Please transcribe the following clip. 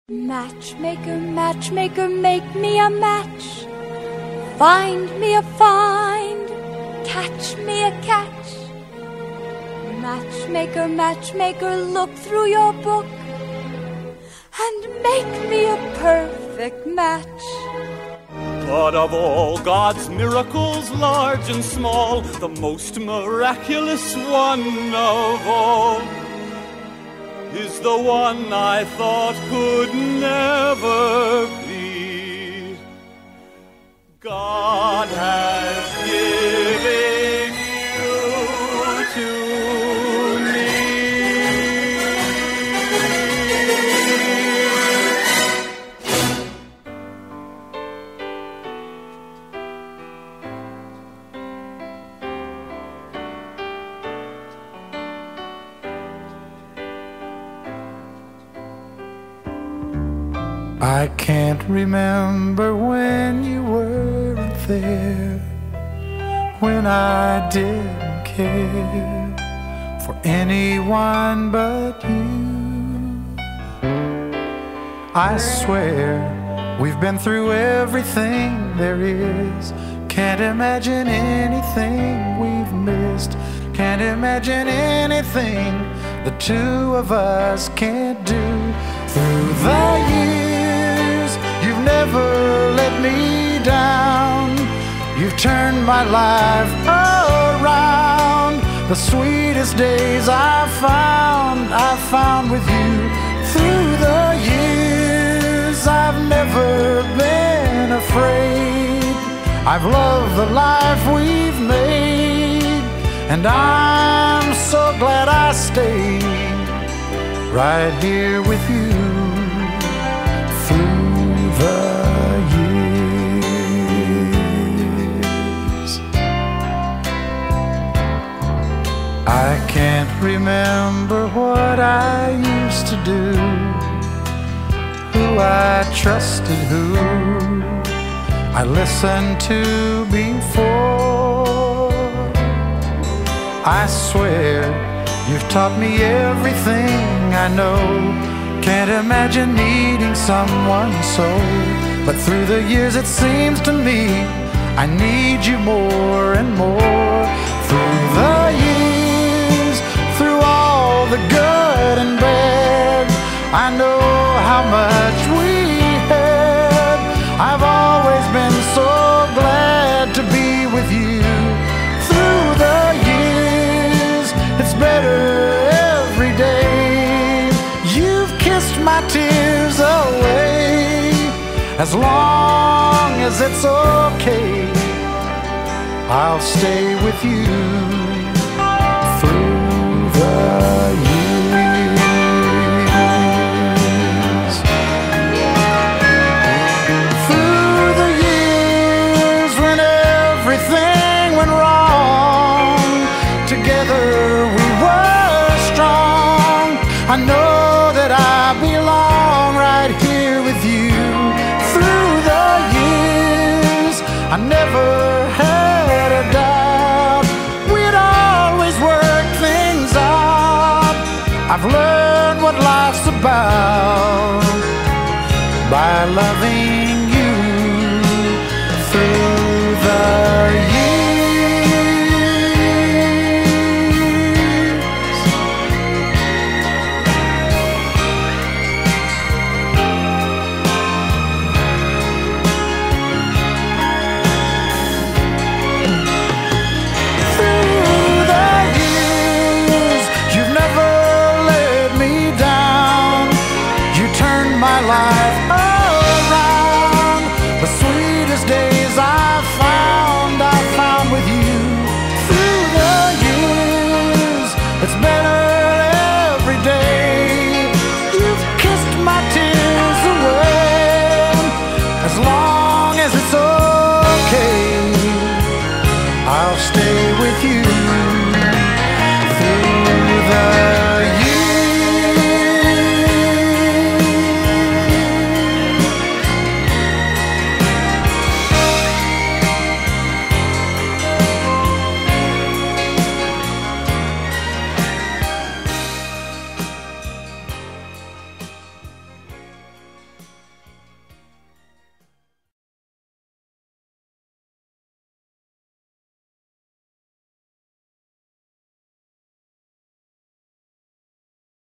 Matchmaker, matchmaker, make me a match. Find me a find, catch me a catch. Matchmaker, matchmaker, look through your book and make me a perfect match. But of all God's miracles, large and small, the most miraculous one of all is the one I thought could never be. God has given you to me. I can't remember when you weren't there, when I didn't care for anyone but you. I swear we've been through everything there is. Can't imagine anything we've missed. Can't imagine anything the two of us can't do. Through the years, you've never let me down. You've turned my life around. The sweetest days I've found with you. Through the years, I've never been afraid. I've loved the life we've made, and I'm so glad I stayed right here with you through the years. I can't remember what I used to do, who I trusted, who I listened to before. I swear you've taught me everything I know. Can't imagine needing someone so. But through the years it seems to me I need you more and more. Through the years, through all the good and bad, I know how much we had. I've always been so glad to be with you. Through the years, it's better every day. You've kissed my tears away. As long as it's okay, I'll stay with you through the years. Through the years when everything went wrong, together we were strong. I know that I belong right here with you. Through the years, I never had a doubt we'd always work things out. I've learned what life's about by loving